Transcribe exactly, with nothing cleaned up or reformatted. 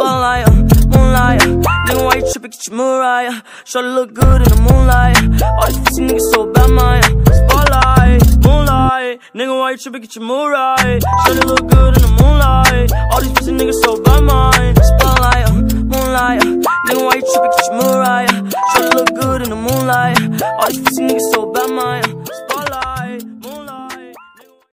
spotlight, uh, moonlight, uh, nigga, why you trippin', get your mood right, uh, shorty look good in the moonlight, uh, all these pussy niggas so bad, man, uh, spotlight, moonlight, nigga, why you trippin', get your mood right, shorty look good in the